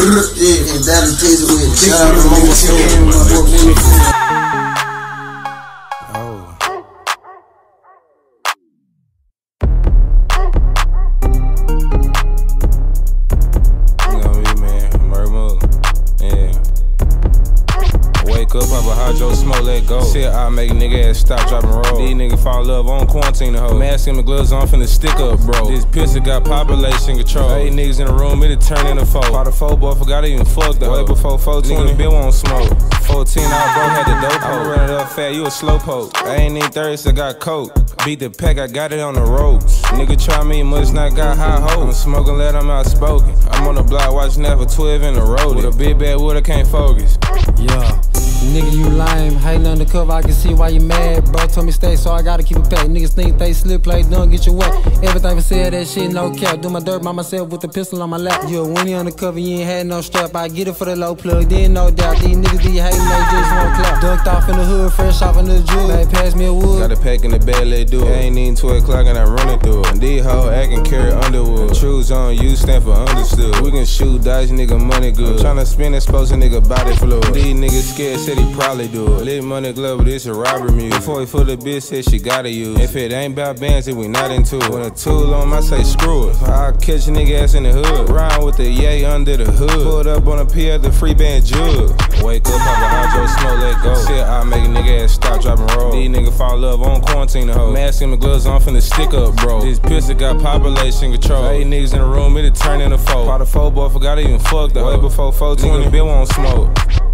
Yeah, and Dallas Taser with it. Shout out to my boy. Pop a hydro, smoke, let go. Shit, I make nigga ass stop, drop and roll. These niggas fall in love on quarantine the hoe. Mask and the gloves on, finna stick up, bro. This pistol got population control. 8 niggas in the room, it'll turn into 4. By the 4 boy, forgot even fuck the way before 420. Nigga been won't smoke. 14 out, bro, had the dope hoe. Run it up fat, you a slow poke. I ain't even thirsty, I got coke. Beat the pack, I got it on the ropes. Nigga try me, must not got high hope. I'm smoking, let I'm outspoken. I'm on the block, watching that for 12 in a row. With a big bad wood, I can't focus. Yeah. Nigga, you lame, hating undercover, I can see why you mad. Bro told me stay, so I gotta keep it packed. Niggas think they slip, play dumb, get you wet. Everything for sale, that shit no cap. Do my dirt by myself with the pistol on my lap. You a winnie undercover, you ain't had no strap. I get it for the low plug, then no doubt. These niggas be hating, they just won't clap. Dunked off in the hood, fresh off in the jewel. They pass me a wood. Got a pack in the bed, let do it. Ain't even 12 o'clock and I running through it. And these hoes acting carry underwood. Truths on you stand for understood. We can shoot, dodge, nigga, money good. I'm tryna spin, expose a nigga body fluid. These niggas scared, said he probably do it. Lit money glove, but it's a robbery music. Before he full the bitch, said she gotta use. If it ain't about bands, then we not into it. When a tool on I say screw it. I'll catch a nigga ass in the hood. Ride with the yay under the hood. Pulled up on a P at the free band jug. Wake up, pop a hydro, smoke, let go. Shit, I make a nigga ass stop, drop and roll. These niggas fall in love on quarantine the hoe. Mask and the gloves on, finna stick up, bro. This pistol got population control. 8 niggas in the room, it'll turn into 4. By the 4 boy, forgot even fuck the way before 420. Bill won't smoke.